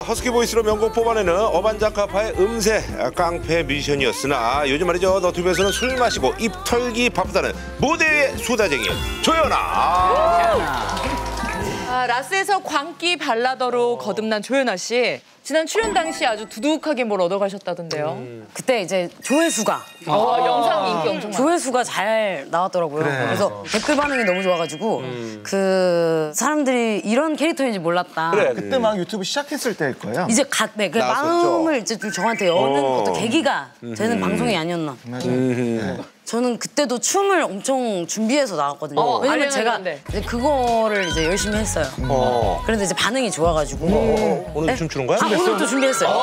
허스키 보이스로 명곡 뽑아내는 어반자카파의 음새 깡패 뮤지션이었으나 요즘 말이죠 너튜브에서는 술 마시고 입 털기 바쁘다는 무대의 수다쟁이 조연아. 라스에서 광기 발라더로 거듭난 조연아 씨. 지난 출연 당시 아주 두둑하게 뭘 얻어가셨다던데요. 그때 이제 조회수가 영상 인기 엄청 많아. 조회수가 잘 나왔더라고요. 그래서 댓글 반응이 너무 좋아가지고 그 사람들이 이런 캐릭터인지 몰랐다. 그래 그때 막 유튜브 시작했을 때일 거예요. 이제 그 마음을 이제 좀 저한테 여는 어떤 계기가 되는 방송이 아니었나. 저는 그때도 춤을 엄청 준비해서 나왔거든요. 왜냐면 제가 이제 그거를 이제 열심히 했어요. 그런데 이제 반응이 좋아가지고. 오늘 춤추는 거야? 오늘 또 준비했어요.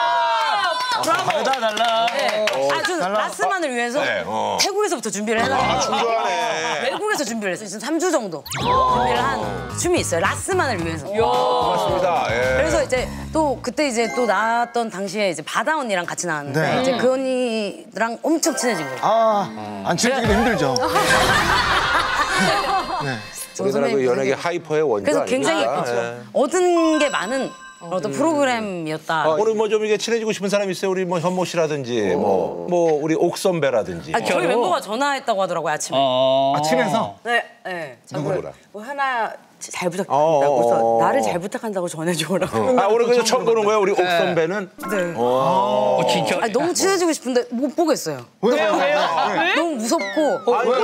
달라. 네. 저는 라스만을 위해서 태국에서부터 준비를 해가지고 좋아하네. 외국에서 준비를 했어요. 지금 3주 정도 준비를 한 춤이 있어요. 라스만을 위해서. 고맙습니다. 예. 그래서 이제 또 그때 이제 또 나왔던 당시에 이제 바다 언니랑 같이 나왔는데 네. 이제 그 언니랑 엄청 친해진 거예요. 안 친해지기도 힘들죠. 우리나라 그 연예계 하이퍼의 원조 그래서 아닙니까? 굉장히 예. 얻은 게 많은 어떤 프로그램이었다. 오늘 뭐 좀 이게 친해지고 싶은 사람 있어요? 우리 뭐 현모 씨라든지 뭐 우리 옥선배라든지. 저희 멤버가 전화했다고 하더라고요 아침에. 친해서? 네. 누구라? 뭐 하나 잘 부탁한다고 그래서 나를 잘 부탁한다고 전해줘라고. 오늘 그냥 처음 보는 거예요? 우리 옥선배는? 네. 진짜? 너무 친해지고 싶은데 못 보겠어요. 왜요? 너무 무섭고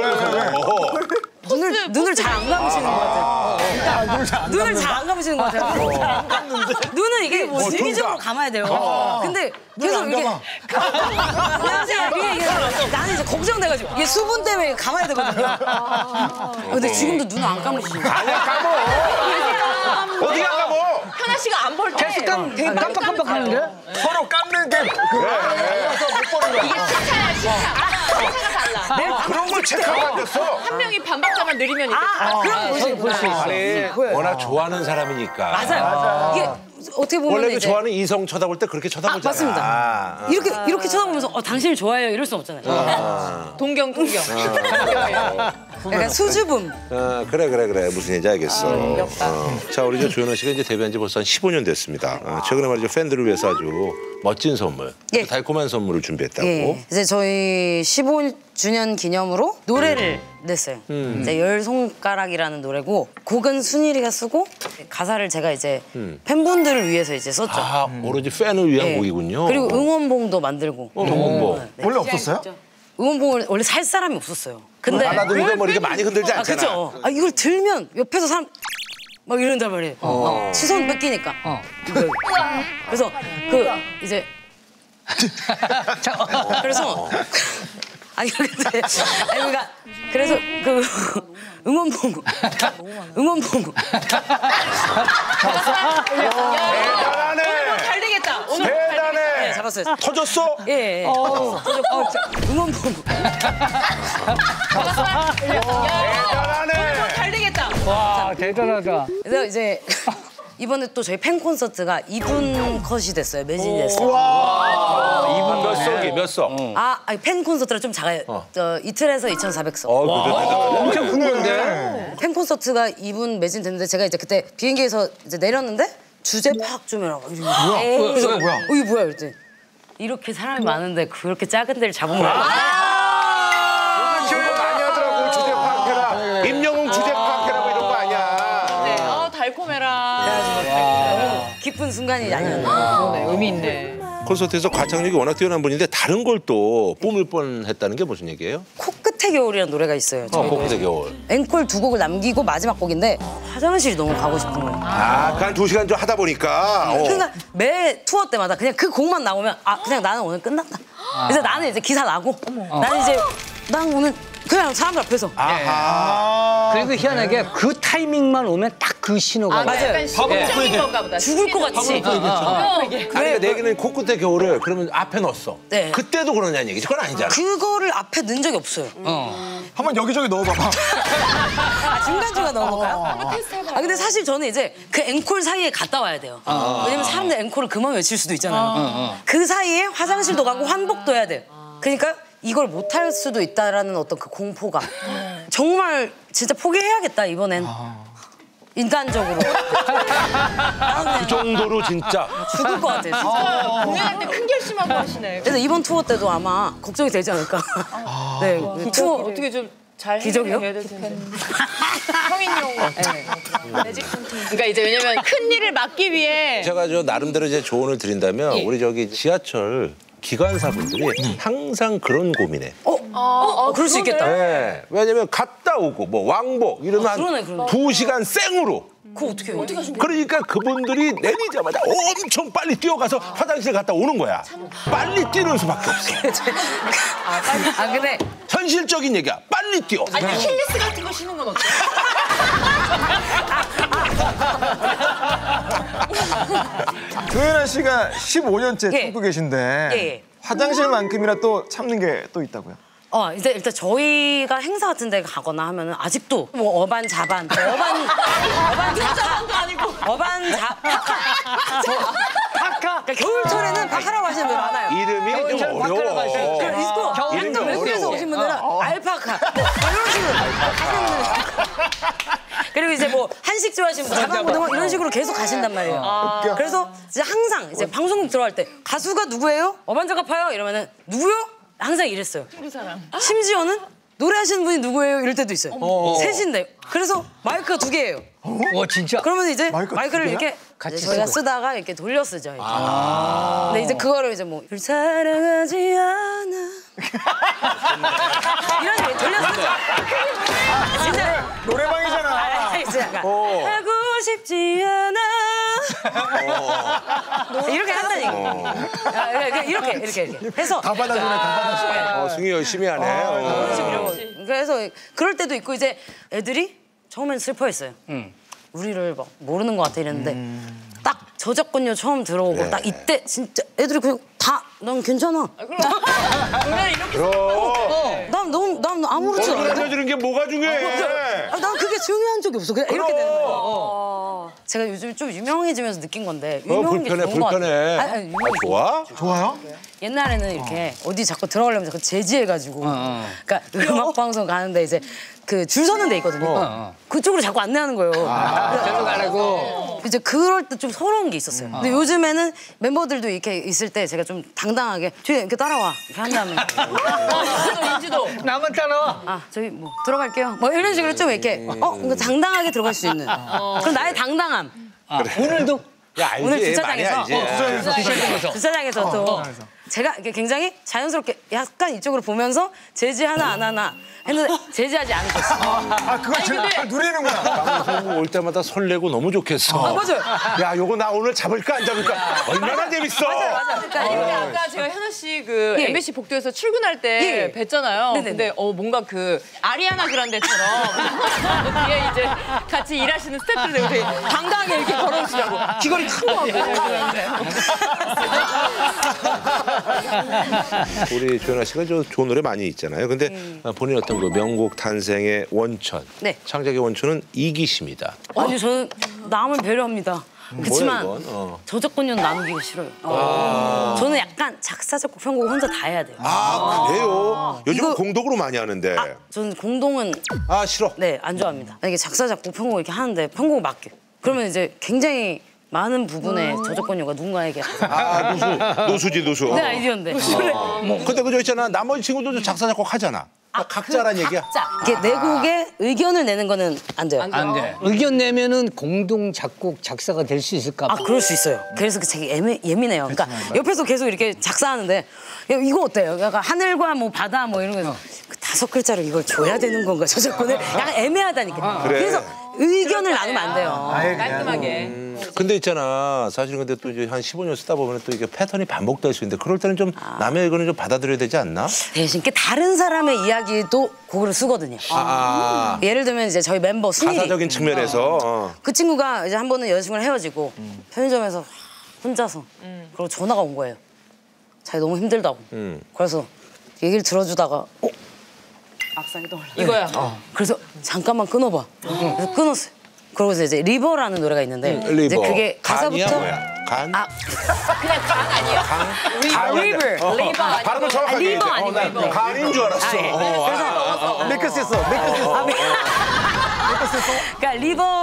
눈을 잘 안 감으시는 것 같아요. 눈을 잘 안 감으시는 것 같아요. 눈은 이게 주기적으로 감아야 돼요. 근데 계속 이게 안녕하세요. 이게 나는 이제 걱정돼가지고 이게 수분 때문에 감아야 되거든요. 근데 지금도 눈을 안 감으시죠. 아니야 감어. 어디가 감어? 하나 씨가 안 볼 때. 계속 되게 깜빡깜빡하는데? 서로 깎는 게 못 보는 거야. 이게 시차야 시차. 시차가 달라. 그런 걸 체크하고 앉았어? 한 명이 반박자만 느리면 이게 그럼 보실 수 있어요. 아니 워낙 좋아하는 사람이니까. 맞아요. 이게 어떻게 보면 원래 그 이제 좋아하는 이성 쳐다볼 때 그렇게 쳐다보잖아. 맞습니다. 이렇게 쳐다보면서 당신을 좋아해요 이럴 수 없잖아요. 동경. 약간 수줍음. 그래 무슨 얘기인지 알겠어. 자 우리 저 조연아 씨가 이제 데뷔한 지 벌써 한 15년 됐습니다. 최근에 말이죠 팬들을 위해서 아주 멋진 선물, 달콤한 선물을 준비했다고. 이제 저희 15주년 기념으로 노래를 냈어요. 이제 열 손가락이라는 노래고 곡은 순일이가 쓰고 가사를 제가 이제 팬분들을 위해서 이제 썼죠. 오로지 팬을 위한 곡이군요. 그리고 응원봉도 만들고. 응원봉. 원래 없었어요? 응원봉을 원래 살 사람이 없었어요. 근데 발라드니까 뭐 이렇게 많이 흔들지 않잖아. 그죠. 이걸 들면 옆에서 사람 막 이런단 말이에요. 시선 뺏기니까. 그래서 이제 그래서 그래서 응원봉 대단하네. 잘 되겠다. 오늘 대단해. 잡았어요. 터졌어? 예. 응원봉. 대단하네. 잘 되겠다. 와, 대단하다. 그래서 이제 이번에 또 저희 팬 콘서트가 2분 컷이 됐어요. 매진이 됐어요. 몇 석? 아니, 팬 콘서트가 좀 작아요. 이틀에서 2,400석. 엄청 큰 건데? 팬 콘서트가 2분 매진됐는데 제가 이제 그때 비행기에서 이제 내렸는데 주제 파악 좀 해라. 그래서 이게 뭐야? 이랬더니 이렇게 사람이 많은데 그렇게 작은 데를 잡은 거야. 많이 하더라고 주제 파악해라. 임영웅 주제 파악해라고 이런 거 아니야. 달콤해라. 너무 기쁜 순간이 아니었나. 의미 있네. 콘서트에서 가창력이 워낙 뛰어난 분인데 다른 걸 또 뿜을 뻔했다는 게 무슨 얘기예요? 코끝의 겨울이라는 노래가 있어요. 코끝의 겨울. 앵콜 2곡을 남기고 마지막 곡인데 화장실이 너무 가고 싶은 거예요. 그냥 2시간 좀 하다 보니까. 그러니까 매 투어 때마다 그냥 그 곡만 나오면 그냥 나는 오늘 끝났다. 그래서 나는 이제 기사 나고 난 오늘 그냥 사람들 앞에서. 그리고 희한하게 그 타이밍만 오면 딱 그 신호가. 맞아요. 약간 심장인 건가 보다. 죽을 것 같이. 그러니까 내 얘기는 코끝의 겨울을 그러면 앞에 넣었어. 네. 그때도 그러냐는 얘기지. 그건 아니잖아. 그거를 앞에 넣은 적이 없어요. 한번 여기저기 넣어봐봐. 중간중간 넣어볼까요? 근데 사실 저는 이제 그 앵콜 사이에 갔다 와야 돼요. 왜냐면 사람들 앵콜을 그만 외칠 수도 있잖아요. 그 사이에 화장실도 가고 환복도 해야 돼요. 그러니까 이걸 못할 수도 있다라는 어떤 그 공포감. 정말 진짜 포기해야겠다 이번엔. 인간적으로. 그 정도로 진짜. 죽을 것 같아, 진짜. 공연할 때 큰 결심하고 하시네. 그래서 이번 투어 때도 아마 걱정이 되지 않을까. 네, 투어 어떻게 좀 잘 기적이요? 해야 될 텐데. 성인용. 그러니까 이제 왜냐면 큰 일을 맡기 위해 제가 저 나름대로 이제 조언을 드린다면 우리 저기 지하철 기관사분들이 항상 그런 고민해. 그럴 수 있겠다. 네. 왜냐면 갔다 오고 뭐 왕복 이러면 그러네, 한 그러네. 2시간 생으로. 그거 어떻게 해요? 그러니까 그분들이 내리자마자 엄청 빨리 뛰어가서 화장실 갔다 오는 거야. 빨리 뛰는 수밖에 없어. 아, 근데 현실적인 얘기야. 빨리 뛰어. 아니 힐리스 같은 거 신는 건 어때요? 조연아 씨가 15년째 예. 참고 계신데 예. 화장실만큼이나 또 참는 게 또 있다고요? 이제 일단 저희가 행사 같은 데 가거나 하면은 아직도 뭐 어반 파카. 그러니까 겨울철에는 파카라고 하시는 분들 많아요. 이름이 좀 어려워. 있고 이름이 한국 외국에서 어려워. 오신 분들은 알파카 뭐 이런 식으로 하시는 분들. 그리고 이제 뭐 한식 좋아하시는 분 자방고등어 이런 식으로 계속 가신단 말이에요. 그래서 이제 항상 이제 방송국 들어갈 때 가수가 누구예요? 어반자카파요? 이러면은 누구요? 항상 이랬어요. 심지어는 노래하시는 분이 누구예요? 이럴 때도 있어요. 셋인데. 그래서 마이크가 2개예요. 진짜? 그러면 이제 마이크가 마이크를 2개야? 이렇게 같이 저희가 쓰고. 쓰다가 이렇게 돌려 쓰죠. 이렇게. 근데 이제 그거를 이제 뭐 널 사랑하지 않아 이런 식으로 돌려 쓰죠. 진짜 노래방이잖아. 진짜 약간 하고 싶지 않아 이렇게 한다는 얘기. 이렇게 해서 다 받아주네, 다 받아주네. 승희 열심히 하네. 그래서 그럴 때도 있고 이제 애들이 처음엔 슬퍼했어요. 우리를 막 모르는 것 같아 이랬는데 딱 저작권료 처음 들어오고 딱 이때 진짜 애들이 그냥 다 난 괜찮아. 노래 이렇게 난 아무렇지도 않아. 알려주는 게 뭐가 중요해? 난 그게 중요한 적이 없어. 그냥 이렇게 되는 거예요. 제가 요즘 좀 유명해지면서 느낀 느낀 건데 유명한 게 불편해, 좋은 것 불편해. 같아요. 아니, 유명한 게 좋아? 좋아요? 옛날에는 이렇게 어디 자꾸 들어가려면 자꾸 제지해가지고 그러니까 음악 방송 가는데 이제 그 줄 서는 데 있거든요. 그쪽으로 자꾸 안내하는 거예요. 저도 가라고. 이제 그럴 때 좀 서러운 게 있었어요. 근데 요즘에는 멤버들도 이렇게 있을 때 제가 좀 당당하게 뒤에 이렇게 따라와 이렇게 한 다음에 인지도. 나만 따라와. 아 저희 뭐 들어갈게요. 뭐 이런 식으로 좀 이렇게 그러니까 당당하게 들어갈 수 있는 그럼 나의 당당함. 오늘도 야, 알지. 오늘 많이 주차장에서 알지. 주차장에서 또 제가 이렇게 굉장히 자연스럽게 약간 이쪽으로 보면서 제지 하나 안 하나 했는데 제지하지 않으셨어요. 아, 그걸 잘 누리는구나. 방송 올 때마다 설레고 너무 좋겠어. 맞아요. 야, 요거 나 오늘 잡을까 안 잡을까? 얼마나 재밌어. 그러니까 근데 아까 제가 현아 씨 그 예. MBC 복도에서 출근할 때 예. 뵀잖아요. 네네네. 근데 뭔가 그 아리아나 그란데처럼 뒤에 이제 같이 일하시는 스태프들 되게 당당하게 이렇게 걸어오시라고 귀걸이 큰 거 하고. 우리 조연아 씨가 저 좋은 노래 많이 있잖아요. 근데 본인 어떤 그 명곡 탄생의 원천, 네. 창작의 원천은 이기심이다. 아니 저는 남을 배려합니다. 그렇지만 뭐야, 이건? 저작권료는 나누기가 싫어요. 저는 약간 작사 작곡 편곡 혼자 다 해야 돼요. 아, 그래요? 요즘 이거- 공덕으로 많이 하는데. 저는 공동은 싫어. 네 안 좋아합니다. 이게 작사 작곡 편곡 이렇게 하는데 편곡을 맡겨. 그러면 이제 굉장히 많은 부분의 저작권료가 누군가에게 노수지, 노수. 내 아이디어인데. 근데 그저 있잖아. 나머지 친구들도 작사, 작곡 하잖아. 각자란 얘기야. 이게 내 곡에 의견을 내는 거는 안 돼요. 안 돼. 의견 내면은 공동 작곡 작사가 될 수 있을까 봐. 그럴 수 있어요. 그래서 되게 예민해요. 그러니까 옆에서 계속 이렇게 작사하는데 야, 이거 어때요? 약간 하늘과 뭐 바다 뭐 이런 거 그 5글자를 이걸 줘야 되는 건가 저작권을 약간 애매하다니까. 그래. 그래서 의견을 나누면 안 돼요. 깔끔하게. 근데 있잖아. 사실 근데 또 이제 한 15년 쓰다 보면 또 이게 패턴이 반복될 수 있는데 그럴 때는 좀 남의 의견을 좀 받아들여야 되지 않나? 대신 그 다른 사람의 이야기도 곡을 쓰거든요. 예를 들면 이제 저희 멤버 순일이 가사적인 측면에서. 그 친구가 이제 한 번은 여자친구랑 헤어지고 편의점에서 혼자서 그리고 전화가 온 거예요. 자기 너무 힘들다고. 그래서 얘기를 들어주다가 악상이 떠올라. 이거야. 그래서 잠깐만 끊어봐. 그래서 끊었어요. 그러고서 이제 리버라는 노래가 있는데 이제 리버. 그게 간이야, 가사부터 뭐야? 간? 그냥 간 아니에요. 리버. 리버 아니고. 발음을 정확하게 리버 해야 돼. 아니고. 간인 줄 알았어. 예. 어, 그래서 메이크스 했어, 메이크스 했어. 그러니까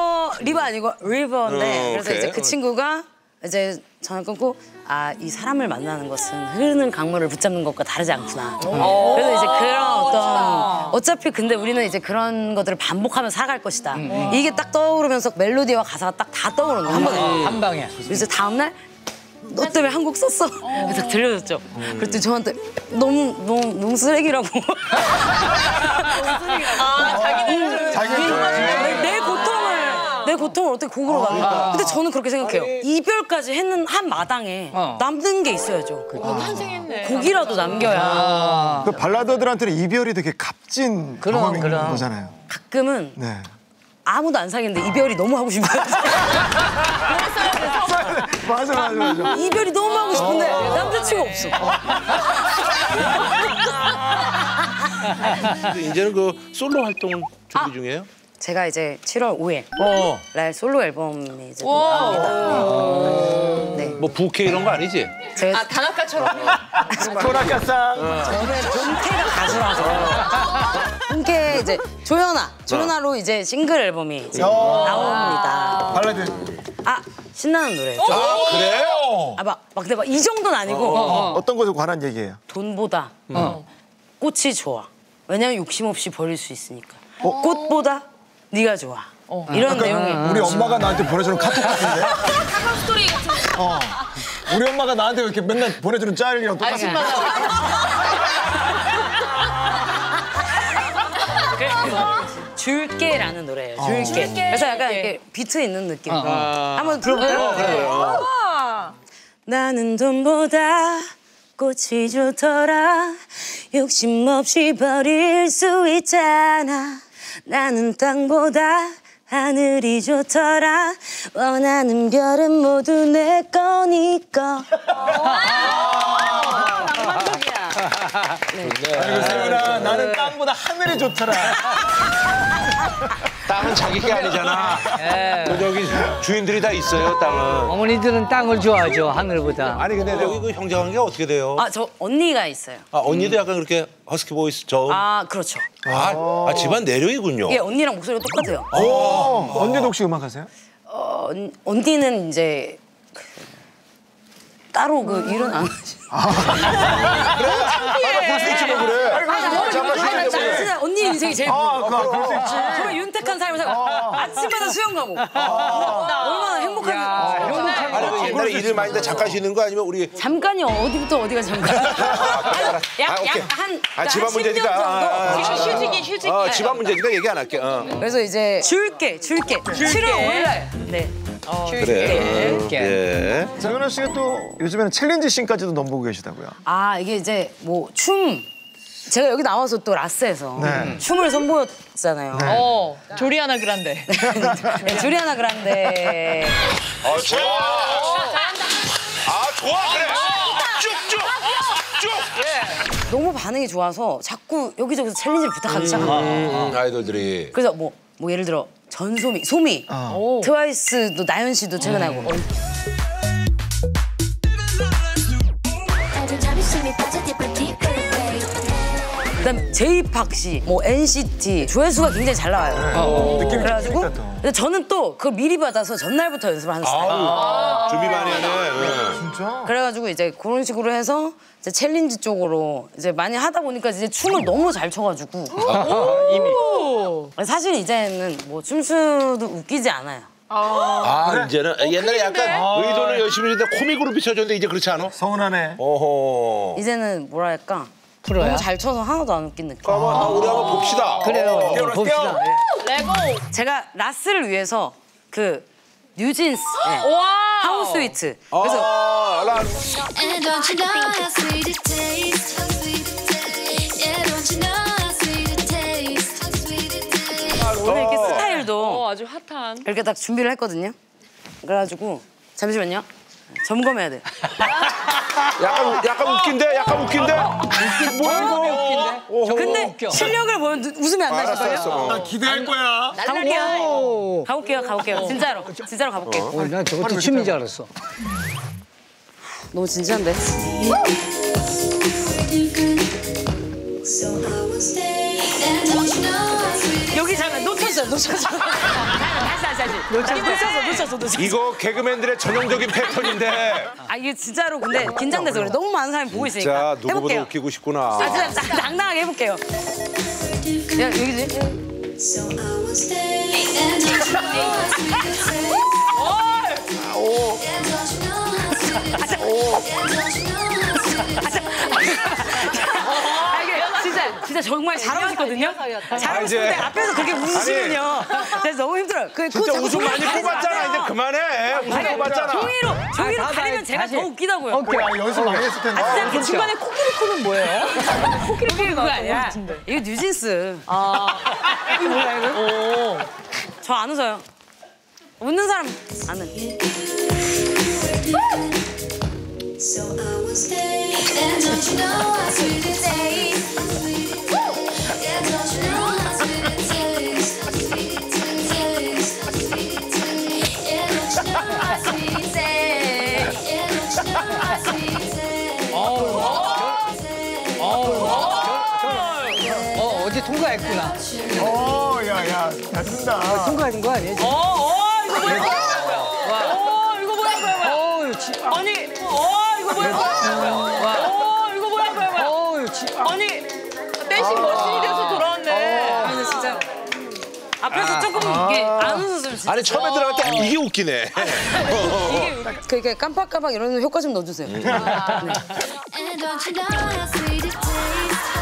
리버 아니고 리버인데 그래서 오케이. 이제 그 친구가 이제 전화 끊고 이 사람을 만나는 것은 흐르는 강물을 붙잡는 것과 다르지 않구나. 그래서 이제 그런 어차피 근데 우리는 이제 그런 것들을 반복하면서 살아갈 것이다. 이게 딱 떠오르면서 멜로디와 가사가 딱 다 떠오르는 거야. 한 번에. 한 방에. 그래서 다음날 너 때문에 한 곡 썼어. 그래서 들려줬죠. 그랬더니 저한테 너무 쓰레기라고. 내 고통을 어떻게 곡으로 만들까? 근데 저는 그렇게 생각해요. 이별까지 했는 한 마당에 남는 게 있어야죠. 탄생했네. 곡이라도 남겨야. 그 발라더들한테는 이별이 되게 값진 경험인 거잖아요. 가끔은 네. 아무도 안 사귀는데 이별이 너무 하고 싶어요. 맞아. 이별이 너무 하고 싶은데 남자친구 없어. 이제는 그 솔로 활동을 준비 중이에요? 제가 이제 7월 5일 날 솔로 앨범이 이제 또 나옵니다. 네. 뭐 부캐 이런 거 아니지? 제가 단아까처럼. 소라카상. 저는 본캐가 가수라서 본캐 이제 조연아로 이제 싱글 앨범이 이제 나옵니다. 발라드. 신나는 노래. 그래? 막 근데 막 이 정도는 아니고 어떤 것에 관한 얘기예요? 돈보다 꽃이 좋아. 왜냐면 욕심 없이 버릴 수 있으니까. 꽃보다 네가 좋아. 이런 내용이. 우리 엄마가 나한테 보내주는 카톡 같은데? 사랑 스토리 같은. 우리 엄마가 나한테 이렇게 맨날 보내주는 짤이랑 똑같이. 줄게라는 노래예요. 줄게. 그래서 약간 이렇게 비트 있는 느낌. 한번 불러볼까요? 나는 돈보다 꽃이 좋더라. 욕심 없이 버릴 수 있잖아. 나는 땅보다 하늘이 좋더라. 원하는 별은 모두 내 거니까. 그리고 세훈아, 나는 땅보다 하늘이 좋더라. 땅은 자기 게 아니잖아. 그 저기 주인들이 다 있어요, 땅은. 어머니들은 땅을 좋아하죠, 하늘보다. 아니 근데 여기 그 형제관계가 어떻게 돼요? 저 언니가 있어요. 언니도 약간 그렇게 허스키 보이스 저음? 그렇죠. 집안 내력이군요. 이게 언니랑 목소리가 똑같아요. 언니도 혹시 음악 하세요? 언니는 이제 따로 일은 안 하시죠. 볼 수 있지 뭐 그래. 진짜 언니 인생이 제일 그럴 수 있지. 정말 윤택한 삶을 살고 아침마다 수영 가고 얼마나 행복한 아니 옛날에 일을 많이 다 잠깐 쉬는 거 아니면 우리 잠깐이 어디부터 어디가 잠깐 한 집안 문제니까 휴직이. 집안 문제니까 얘기 안 할게. 그래서 이제 줄게 7월 5일날 네 그래. 예. 세훈아 씨가 또 요즘에는 챌린지 씬까지도 넘보고 계시다고요. 이게 이제 뭐 춤 제가 여기 나와서 또 라스에서 네. 춤을 선보였잖아요. 조리아나 그란데. 네, 주리아나 그란데. 좋아. 좋아 그래. 쭉. 너무 반응이 좋아서 자꾸 여기저기서 챌린지를 부탁하기 시작한 거예요. 아이돌들이. 그래서 뭐 예를 들어 전소미, 소미, 트와이스도 나연 씨도 최근에 하고. 그다음 제이팍 씨, 뭐 NCT 조회수가 굉장히 잘 나와요. 그래가지고 근데 저는 또 그걸 미리 받아서 전날부터 연습을 하는 스타일. 준비 많이 하네. 진짜? 그래가지고 이제 그런 식으로 해서 이제 챌린지 쪽으로 이제 많이 하다 보니까 이제 춤을 너무 잘 춰가지고 사실 이제는 뭐 춤추도 웃기지 않아요. 이제는 옛날에 약간 의도는 열심히 했는데 코믹으로 비춰줬는데 이제 그렇지 않아? 서운하네. 어허. 이제는 뭐랄까 프로야? 너무 잘 쳐서 하나도 안 웃긴 느낌. 우리 한번 봅시다. 그래요. 봅시다. 레고. 제가 라스를 위해서 그 뉴진스 와. 하우 스위트 그래서 And don't you know how sweet it tastes? Yeah, don't you know how sweet it tastes? How sweet it tastes? 오늘 이렇게 스타일도 아주 핫한. 이렇게 딱 준비를 했거든요. 그래가지고 잠시만요. 점검해야 돼. 약간 웃긴데? 약간 웃긴데? 뭐야 이거? 근데 실력을 보면 웃음이 안 나실 거예요. 나 기대할 거야. 가볼게요. 진짜로 가볼게요. 난 저것도 춤인 줄 알았어. 너무 진지한데. So I will stay. And don't you know how sweet it 여기 잠깐 놓쳤어요. 놓쳤어. 이거 개그맨들의 전형적인 패턴인데. 아 이게 진짜로 근데 긴장돼서 그래. 너무 많은 사람이 보고 있으니까. 진짜 누구보다 해볼게요. 웃기고 싶구나. 아 진짜 당당하게 해볼게요. 야 여기지. So I will stay. And don't you know how sweet it tastes? And don't you know how sweet it tastes? And don't you know how sweet it tastes? 아 이게 진짜 정말 잘하시거든요. 잘하시는데 앞에서 그렇게 웃으시면요. 그래서 너무 힘들어요. 진짜 웃음 많이 뽑았잖아. 이제 그만해. 웃음 뽑았잖아. 종이로 가리면 제가 더 웃기다고요. 아, 연습 많이 했을 텐데. 아, 진짜 중간에 코끼리코는 뭐예요? 코끼리 그거 아니야. 이거 뉴진스. 이거 뭐야 이거? 저 안 웃어요. 웃는 사람 안 해. So I will stay. And don't you know how sweet it tastes? And don't you know how sweet it tastes? How sweet it tastes. How sweet it tastes. Yeah, don't you know how sweet it tastes? Yeah, don't you know how sweet it tastes? 어제 통과했구나. 야, 잘 쓴다. 통과하신 거 아니에요? 지금? 이거 뭐야? 이거 뭐야? 아니, 이거 뭐야? 이거 뭐야? 아니, 대신 머신이 돼서 돌아왔네. 근데 진짜 앞에서 조금 이게 안 웃었으면 진짜. 아니 처음에 들어갈 때 이게 웃기네. 그러니까 깜빡깜빡 이런 효과 좀 넣어주세요. And don't you know how sweet it tastes?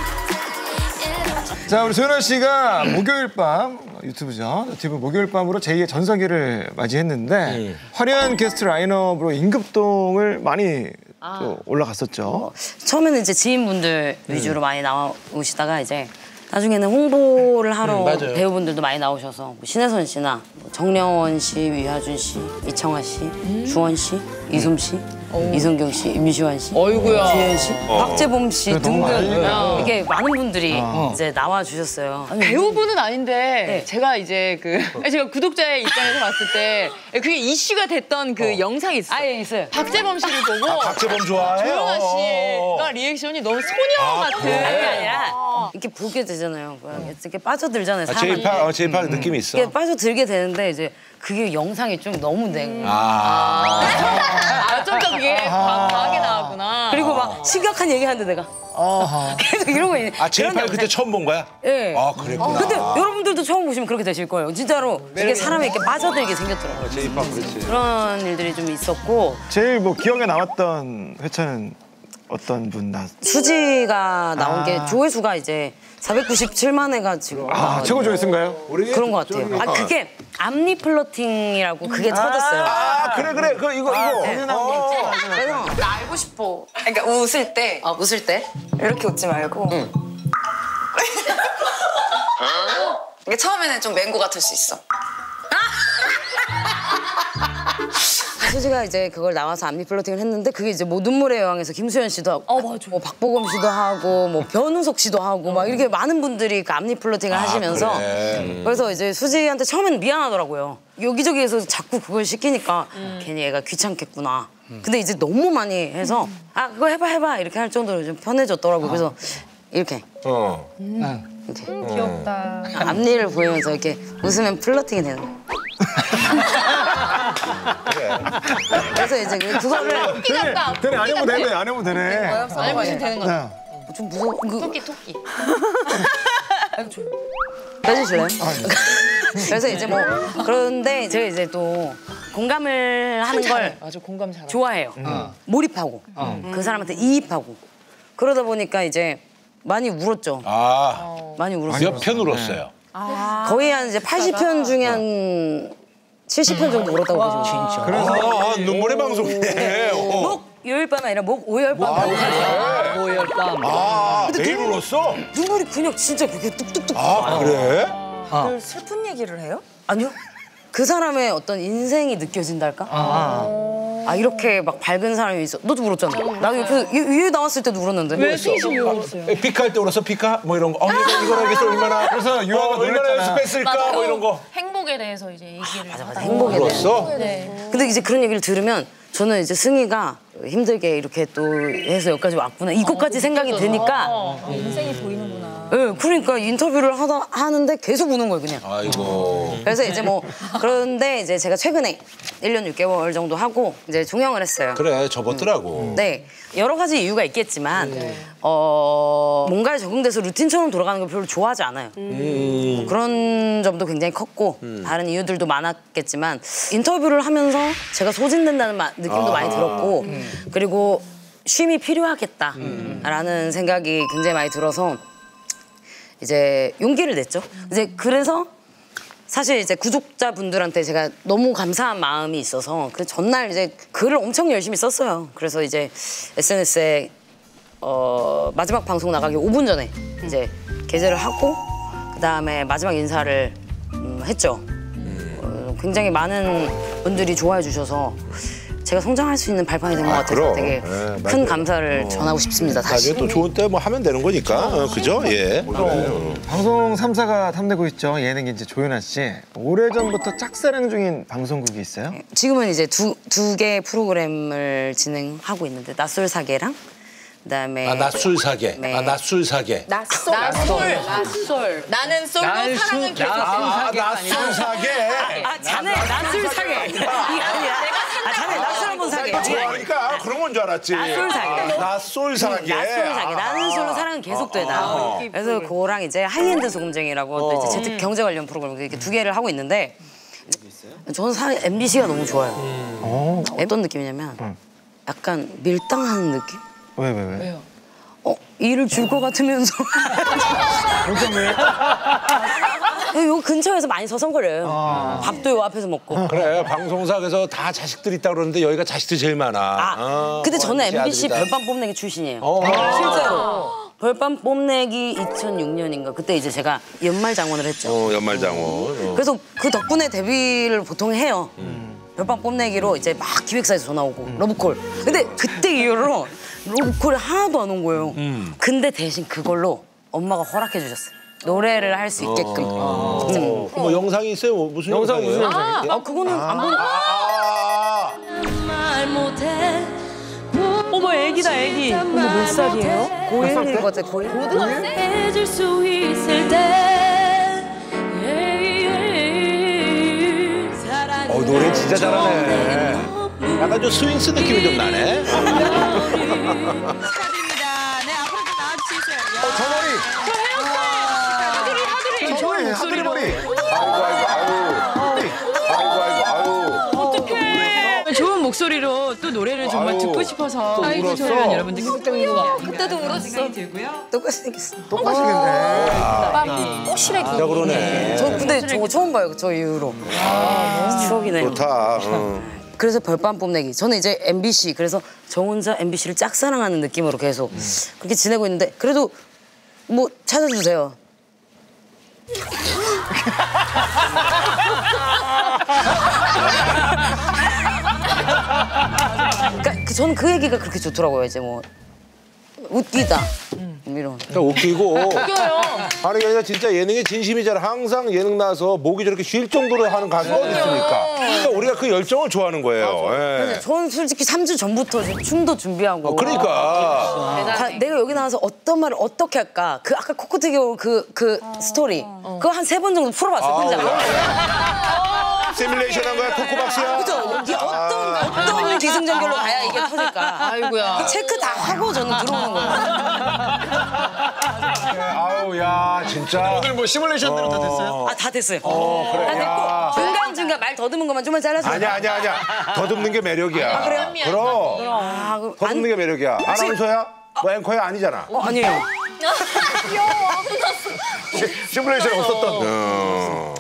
자, 우리 소연아 씨가 목요일 밤 유튜브죠. 유튜브 목요일 밤으로 제2의 전성기를 맞이했는데 화려한 게스트 라인업으로 임급동을 많이 또 올라갔었죠. 처음에는 이제 지인분들 위주로 많이 나오시다가 이제 나중에는 홍보를 하러 배우분들도 많이 나오셔서 뭐 신혜선 씨나 뭐 정려원 씨, 위하준 씨, 이청아 씨, 주원 씨, 이솜 씨, 이성경 씨, 임시완 씨, 어이구야. 주현 씨, 박재범 씨 등등 많이 이게 많은 분들이 이제 나와 주셨어요. 배우분은 아닌데 네. 제가 이제 제가 구독자의 입장에서 봤을 때 그게 이슈가 됐던 그 영상이 있어요. 아예 있어요. 박재범 씨를 보고 박재범 좋아해? 조용아 씨가 리액션이 너무 소녀 같은. 그게 아니라 이렇게 보게 되잖아요. 이렇게 빠져들잖아요. 사람이. 제이팝 느낌이 있어. 이렇게 빠져들게 되는데 이제 그게 영상이 좀 너무 된 거예요. 좀 더 그게 과하게 나왔구나. 그리고 막 심각한 얘기하는데 내가 계속 이러고 있는. 제이팝 그때 처음 본 거야? 예. 아, 그랬구나. 근데 여러분들도 처음 보시면 그렇게 되실 거예요. 진짜로 이게 사람이 이렇게 빠져들게 생겼더라고요. 제이팝 그렇지. 그런 일들이 좀 있었고 제일 뭐 기억에 남았던 회차는 어떤 분 수지가 나온 게 조회수가 이제 497만 회가 지금 최고 조회수인가요? 그런 것 같아요. 아 그게 앞니 플러팅이라고 그게 터졌어요. 그래. 이거. 나 알고 싶어. 그러니까 웃을 때 웃을 때 이렇게 웃지 말고. 이게 처음에는 좀 맹구 같을 수 있어. 수지가 이제 그걸 나와서 앞니 플러팅을 했는데 그게 이제 뭐 눈물의 여왕에서 김수현 씨도 하고 뭐 박보검 씨도 하고 뭐 변우석 씨도 하고 막 이렇게 많은 분들이 그 앞니 플러팅을 하시면서 그래서 이제 수지한테 처음에는 미안하더라고요. 여기저기에서 자꾸 그걸 시키니까 괜히 얘가 귀찮겠구나. 근데 이제 너무 많이 해서 그거 해봐 이렇게 할 정도로 좀 편해졌더라고요. 그래서 이렇게 이렇게 귀엽다. 앞니를 보이면서 이렇게 웃으면 플러팅이 되는 거예요. 그래서 이제 그거를 되네, 안 해보면 되네, 안 해보면 되네. 안 해보시면 되는 거죠. 좀 무서워. 토끼. 빼주실래요? 그래서 이제 뭐 그런데 제가 이제 또 공감을 하는 걸 맞아, 공감 잘하고. 좋아해요. 몰입하고 그 사람한테 이입하고 그러다 보니까 이제 많이 울었죠. 많이 울었어요. 몇 편 울었어요? 거의 한 이제 80편 중에 한 70편 정도 울었다고 보시면 돼요. 진짜. 눈물의 방송이네. 목요일밤 아니라 목오열밤. 오열밤. 매일 울었어? 눈물이 그냥 진짜 그렇게 뚝뚝뚝. 그래? 늘 슬픈 얘기를 해요? 아니요. 그 사람의 어떤 인생이 느껴진달까? 이렇게 막 밝은 사람이 있어. 너도 울었잖아. 나도 옆에서 위에 나왔을 때도 울었는데. 왜 승희 울었어요? 피카 할 때 울었어? 피카? 뭐 이런 거. 이걸 하겠어 얼마나. 그래서 유아가 얼마나 놀랬잖아. 연습했을까? 뭐 이런 거. 행복에 대해서 이제 얘기를 하다가 행복에 대해. 울었어? 근데 이제 그런 얘기를 들으면 저는 이제 승희가 힘들게 이렇게 또 해서 여기까지 왔구나. 이것까지 생각이 드니까 인생이 보이는구나. 네, 그러니까 인터뷰를 하는데 계속 우는 거예요, 그냥. 아이고. 그래서 이제 뭐 그런데 이제 제가 최근에 1년 6개월 정도 하고 이제 종영을 했어요. 그래 접었더라고. 네, 여러 가지 이유가 있겠지만 뭔가에 적응돼서 루틴처럼 돌아가는 걸 별로 좋아하지 않아요. 뭐 그런 점도 굉장히 컸고 다른 이유들도 많았겠지만 인터뷰를 하면서 제가 소진된다는 느낌도 많이 들었고 그리고 쉼이 필요하겠다라는 생각이 굉장히 많이 들어서 이제 용기를 냈죠. 이제 그래서 사실 이제 구독자분들한테 제가 너무 감사한 마음이 있어서 그 전날 이제 글을 엄청 열심히 썼어요. 그래서 이제 SNS에 마지막 방송 나가기 5분 전에 이제 게재를 하고 그다음에 마지막 인사를 했죠. 굉장히 많은 분들이 좋아해 주셔서 제가 성장할 수 있는 발판이 된 것 같아서 그럼. 되게 네, 큰 감사를 전하고 싶습니다. 다시. 나중에 또 좋은 때 뭐 하면 되는 거니까. 그죠? 예. 방송 3사가 탐내고 있죠. 예능인 이제 조연아 씨. 오래전부터 짝사랑 중인 방송국이 있어요? 지금은 이제 두 개 프로그램을 진행하고 있는데 낯설 사계랑 그다음에 낮술 사계. 네. 낮술 사계. 낯설. 나는 솔로 사랑은 계속. 낮술 사계. 자네 낯설 사계 이게 아니라 자네 낯설 한번 사계 좋아하니까 그런 건 줄 알았지. 낯설 사계 낮술 사계. 낯설 사계 나는 솔로 사랑은 계속되다 그래서 그거랑 이제 하이엔드 소금쟁이라고 또 이제 재택 경제 관련 프로그램 이렇게 두 개를 하고 있는데 저는 MBC가 너무 좋아요. 어떤 느낌이냐면 약간 밀당하는 느낌? 왜? 일을 줄 것 같으면서 요 근처에서 많이 서성거려요. 밥도 요 앞에서 먹고. 그래 방송사에서 다 자식들 있다 그러는데 여기가 자식들이 제일 많아. 근데 저는 아버지, MBC 아들이다. 별밤 뽐내기 출신이에요. 실제로. 별밤 뽐내기 2006년인가 그때 이제 제가 연말장원을 했죠. 연말장원. 그래서 그 덕분에 데뷔를 보통 해요. 별밤 뽐내기로 이제 막 기획사에서 전화 오고 러브콜. 근데 그때 이후로 러브콜이 하나도 안 온 거예요. 근데 대신 그걸로 엄마가 허락해 주셨어요. 노래를 할 수 있게끔. 뭐 영상이 있어요? 무슨 영상이에요? 그거는 안 보는. 어머 애기다 애기. 어머 몇 살이에요? 고1인 것 같아, 고1. 해줄 수 있을 때 노래 진짜 잘하네. 약간 좀 스윙스 느낌이 좀 나네. 축하드립니다. 네, 앞으로 좀 나와주세요. 저 머리! 하늘이 머리! 좋은 목소리로 또 노래를 정말 듣고 싶어서 울었어. 조연 여러분들 그때도 울었어. 똑같이 생겼어. 똑같이겠네. 꼬시래기. 야 그러네. 저 근데 저거 처음 봐요, 저 이후로. 추억이네요. 좋다. 그래서 별밤 뽐내기. 저는 이제 MBC, 그래서 저 혼자 MBC를 짝사랑하는 느낌으로 계속 그렇게 지내고 있는데 그래도 뭐 찾아주세요. 그러니까 저는 그 얘기가 그렇게 좋더라고요. 이제 뭐 웃기다 이런. 웃기고. 아니 그냥 진짜 예능에 진심이잖아. 항상 예능 나와서 목이 저렇게 쉴 정도로 하는 가수가 어디 있습니까? 그러니까 우리가 그 열정을 좋아하는 거예요. 예. 저는 솔직히 3주 전부터 춤도 준비하고. 그러니까. 내가 여기 나와서 어떤 말을 어떻게 할까? 그 아까 코코튀기 그 스토리. 그거 한 3번 정도 풀어봤어요, 혼자. 시뮬레이션 한 거야? 토크박스야? 그죠? 이게 어떤 기승전결로 가야 이게 터질까? 아이고야. 체크 다 하고 저는 들어오는 거예요. 아우 야 진짜. 오늘 뭐 시뮬레이션대로 다 됐어요? 다 됐어요. 그래. 다 됐고 중간중간 말 더듬은 것만 좀만 잘라주세요. 아니야. 더듬는 게 매력이야. 그래요? 그럼. 더듬는 게 매력이야. 아나운서야? 뭐 앵커야? 아니잖아. 아니에요. 시뮬레이션에 없었던.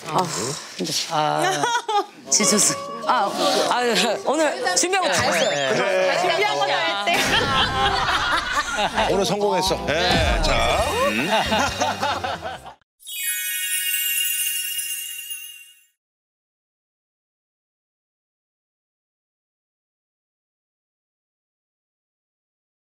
지쳤어. 오늘 준비한 거 다 했어요. 준비한 거 다 했대. 오늘 성공했어. 자.